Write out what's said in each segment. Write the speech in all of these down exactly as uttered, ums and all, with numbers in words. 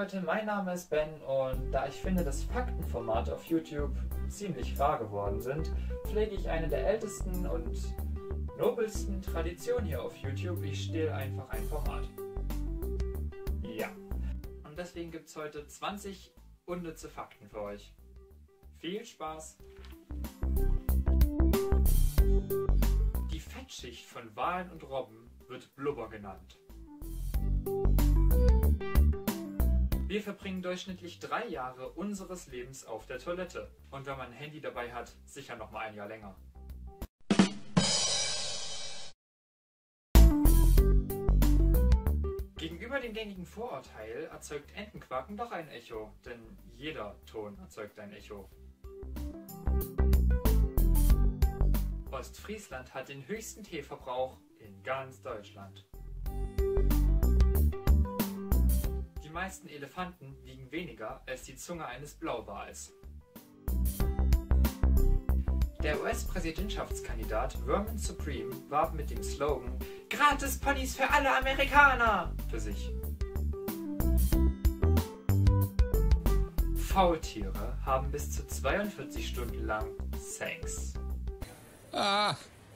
Leute, mein Name ist Ben und da ich finde, dass Faktenformate auf YouTube ziemlich rar geworden sind, pflege ich eine der ältesten und nobelsten Traditionen hier auf YouTube. Ich stehle einfach ein Format. Ja. Und deswegen gibt es heute zwanzig unnütze Fakten für euch. Viel Spaß! Die Fettschicht von Walen und Robben wird Blubber genannt. Wir verbringen durchschnittlich drei Jahre unseres Lebens auf der Toilette. Und wenn man ein Handy dabei hat, sicher noch mal ein Jahr länger. Gegenüber dem gängigen Vorurteil erzeugt Entenquaken doch ein Echo, denn jeder Ton erzeugt ein Echo. Ostfriesland hat den höchsten Teeverbrauch in ganz Deutschland. Die meisten Elefanten wiegen weniger als die Zunge eines Blauwals. Der U S-Präsidentschaftskandidat Vermin Supreme warb mit dem Slogan „Gratis Ponys für alle Amerikaner" für sich. Faultiere haben bis zu zweiundvierzig Stunden lang Sex. Ah.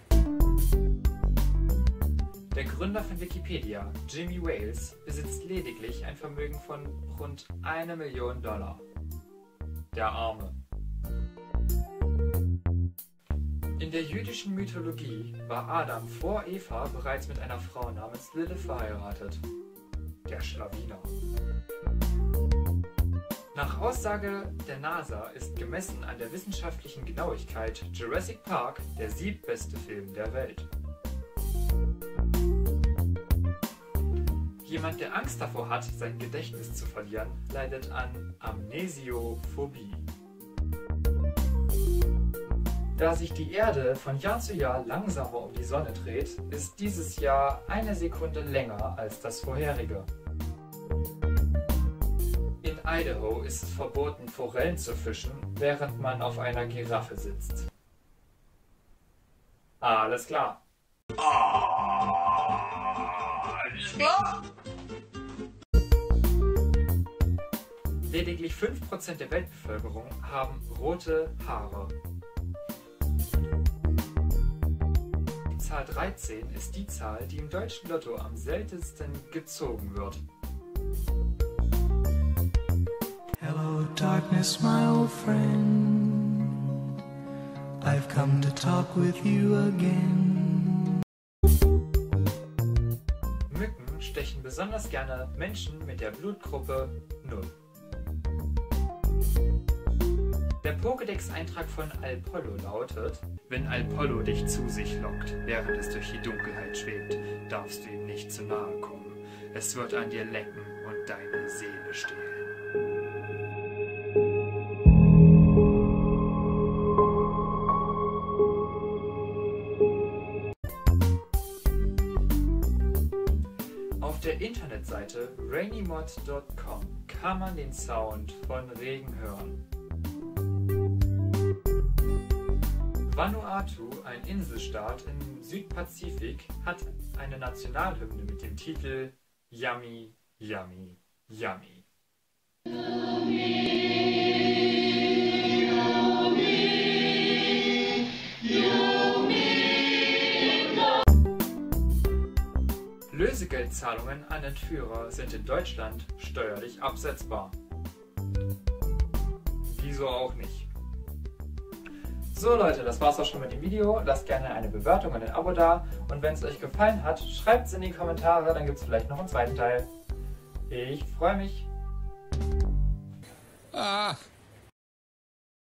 Der Gründer von Wikipedia, Jimmy Wales, besitzt lediglich ein Vermögen von rund eine Million Dollar. Der Arme. In der jüdischen Mythologie war Adam vor Eva bereits mit einer Frau namens Lilith verheiratet. Der Schlawiner. Nach Aussage der NASA ist gemessen an der wissenschaftlichen Genauigkeit Jurassic Park der siebtbeste Film der Welt. Jemand, der Angst davor hat, sein Gedächtnis zu verlieren, leidet an Amnesiophobie. Da sich die Erde von Jahr zu Jahr langsamer um die Sonne dreht, ist dieses Jahr eine Sekunde länger als das vorherige. In Idaho ist es verboten, Forellen zu fischen, während man auf einer Giraffe sitzt. Alles klar. Alles klar. Lediglich fünf Prozent der Weltbevölkerung haben rote Haare. Die Zahl dreizehn ist die Zahl, die im deutschen Lotto am seltensten gezogen wird. Hello darkness, my old friend. I've come to talk with you again. Mücken stechen besonders gerne Menschen mit der Blutgruppe null. Der Pokédex-Eintrag von Alpollo lautet: Wenn Alpollo dich zu sich lockt, während es durch die Dunkelheit schwebt, darfst du ihm nicht zu nahe kommen. Es wird an dir lecken und deine Seele stehlen. Auf der Internetseite rainymod punkt com kann man den Sound von Regen hören. Vanuatu, ein Inselstaat im Südpazifik, hat eine Nationalhymne mit dem Titel Yummy, Yummy, Yummy. Yummy, yummy, yummy. Lösegeldzahlungen an Entführer sind in Deutschland steuerlich absetzbar. Wieso auch nicht? So Leute, das war's auch schon mit dem Video. Lasst gerne eine Bewertung und ein Abo da. Und wenn es euch gefallen hat, schreibt es in die Kommentare, dann gibt es vielleicht noch einen zweiten Teil. Ich freue mich. Ah.